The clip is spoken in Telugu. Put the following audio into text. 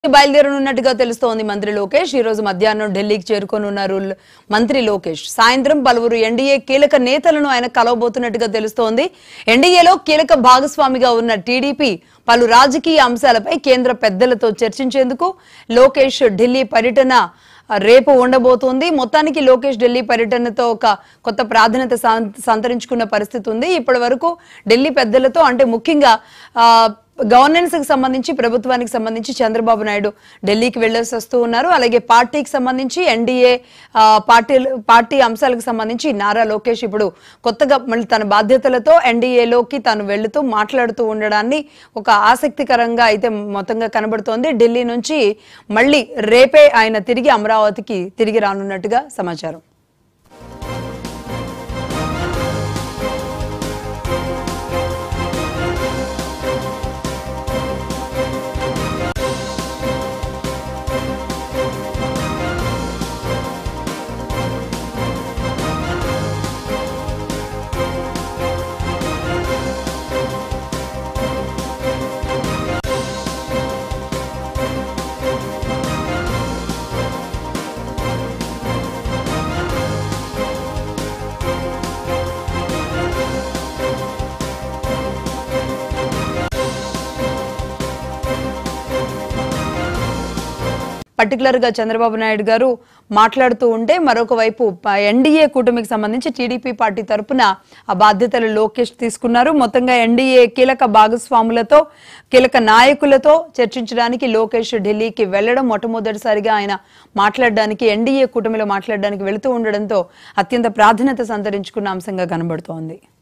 బయలుదేరనున్నట్టుగా తెలుస్తోంది మంత్రి లోకేష్ ఈ రోజు మధ్యాహ్నం ఢిల్లీకి చేరుకోనున్నారు మంత్రి లోకేష్ సాయంత్రం పలువురు ఎన్డీఏ కీలక నేతలను ఆయన కలవబోతున్నట్టుగా తెలుస్తోంది ఎన్డీఏలో కీలక భాగస్వామిగా ఉన్న టీడీపీ పలు రాజకీయ అంశాలపై కేంద్ర పెద్దలతో చర్చించేందుకు లోకేష్ ఢిల్లీ పర్యటన రేపు ఉండబోతోంది మొత్తానికి లోకేష్ ఢిల్లీ పర్యటనతో ఒక కొత్త ప్రాధాన్యత సంతరించుకున్న పరిస్థితి ఉంది ఇప్పటివరకు ఢిల్లీ పెద్దలతో అంటే ముఖ్యంగా గవర్నెన్స్ కి సంబంధించి ప్రభుత్వానికి సంబంధించి చంద్రబాబు నాయుడు ఢిల్లీకి వెళ్ళేసి వస్తూ ఉన్నారు అలాగే పార్టీకి సంబంధించి ఎన్డీఏ పార్టీ అంశాలకు సంబంధించి నారా లోకేష్ ఇప్పుడు కొత్తగా మళ్ళీ తన బాధ్యతలతో ఎన్డీఏలోకి తాను వెళ్తూ మాట్లాడుతూ ఉండడాన్ని ఒక ఆసక్తికరంగా అయితే మొత్తంగా కనబడుతోంది ఢిల్లీ నుంచి మళ్ళీ రేపే ఆయన తిరిగి అమరావతికి తిరిగి రానున్నట్టుగా సమాచారం పర్టికులర్ గా చంద్రబాబు నాయుడు గారు మాట్లాడుతూ ఉంటే మరొక వైపు ఎన్డీఏ కూటమికి సంబంధించి టీడీపీ పార్టీ తరపున ఆ బాధ్యతలు లోకేష్ తీసుకున్నారు మొత్తంగా ఎన్డీఏ కీలక భాగస్వాములతో కీలక నాయకులతో చర్చించడానికి లోకేష్ ఢిల్లీకి వెళ్లడం మొట్టమొదటిసారిగా ఆయన మాట్లాడడానికి ఎన్డీఏ కూటమిలో మాట్లాడడానికి వెళుతూ ఉండడంతో అత్యంత ప్రాధాన్యత సంతరించుకున్న అంశంగా కనబడుతోంది